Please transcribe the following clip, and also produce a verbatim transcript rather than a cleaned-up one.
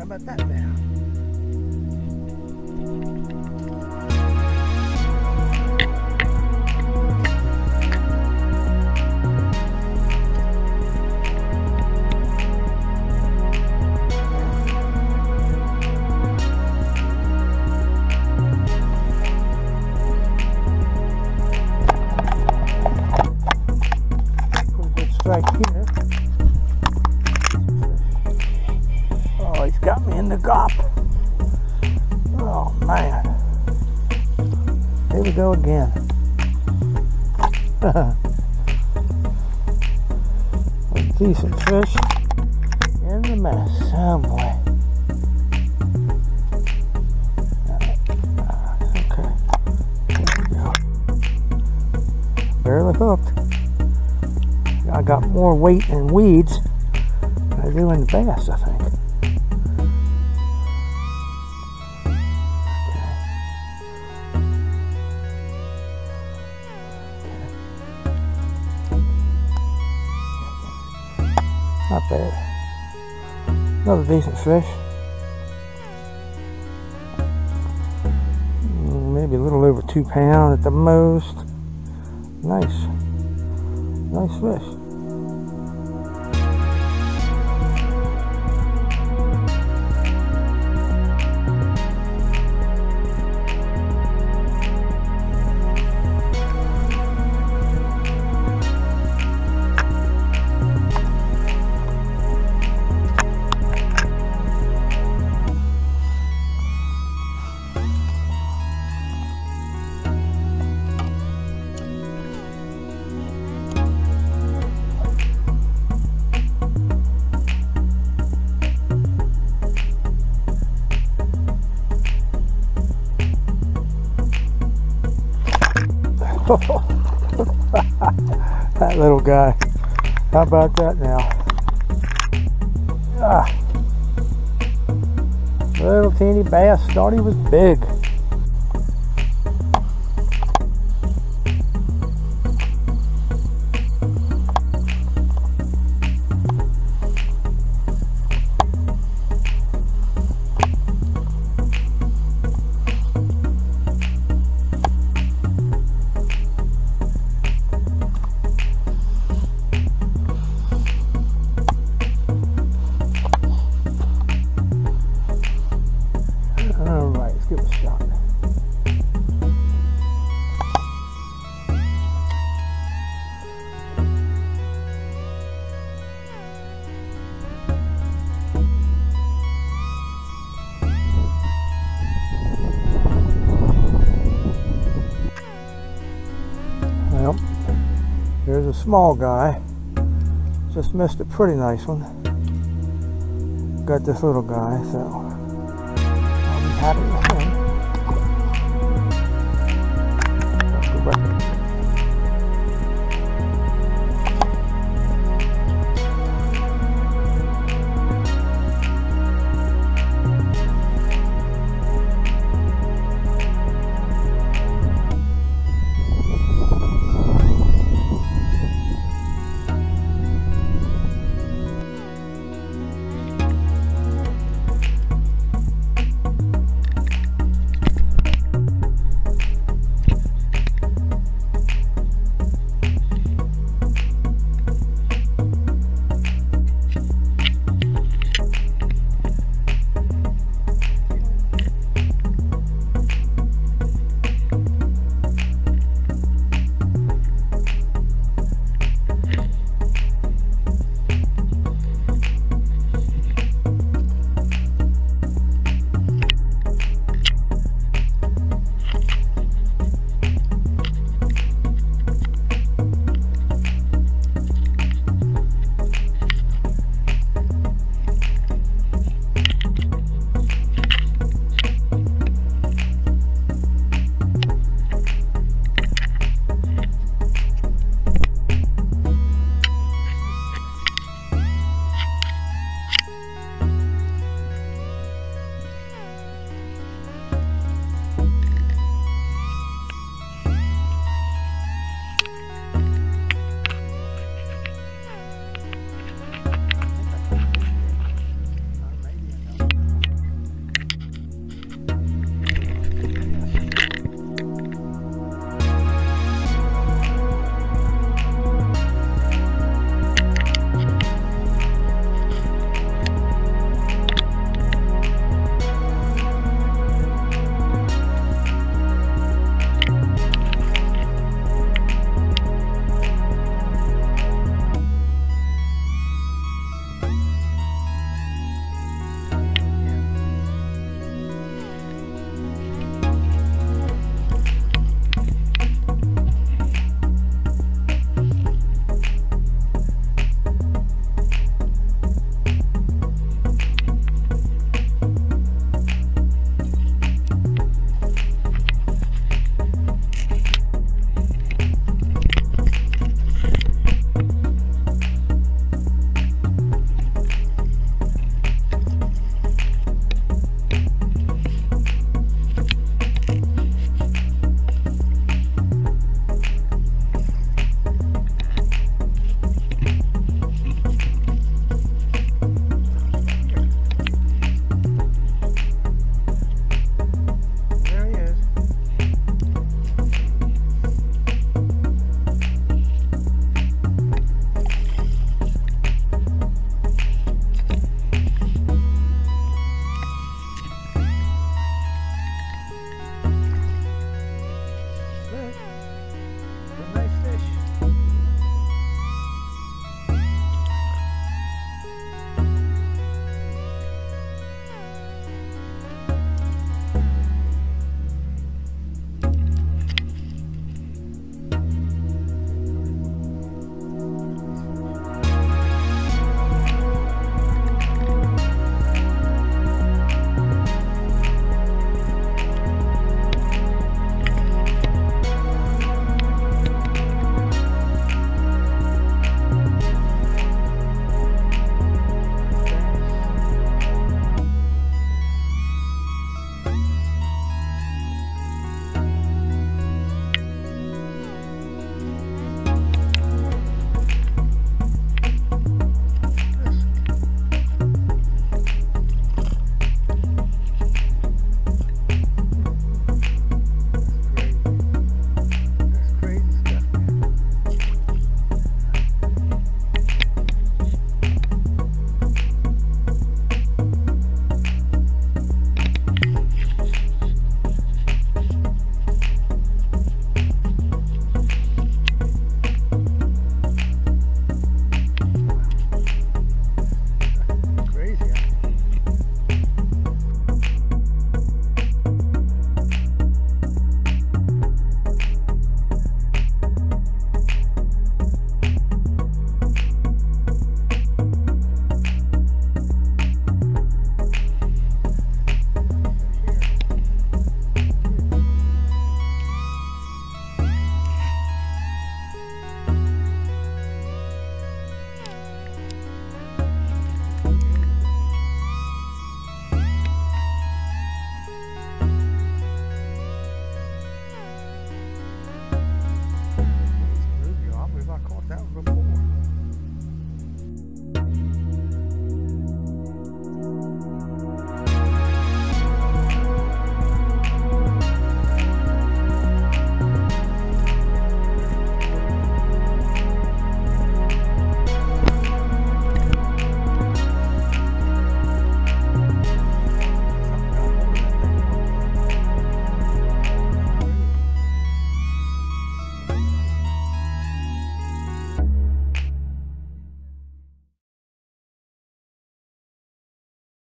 about that now? Right here. Oh, he's got me in the gop. Oh man. Here we go again. A decent fish in the mess. Oh boy. Okay. There we go. Barely hooked. I got more weight in weeds than I do in bass, I think. Okay. Not bad. Another decent fish. Maybe a little over two pounds at the most. Nice. Nice fish. That little guy. How about that now? Ah. Little teeny bass. Thought he was big. Alright, let's give it a shot. Well, here's a small guy. Just missed a pretty nice one. Got this little guy, so I'll be happy with him.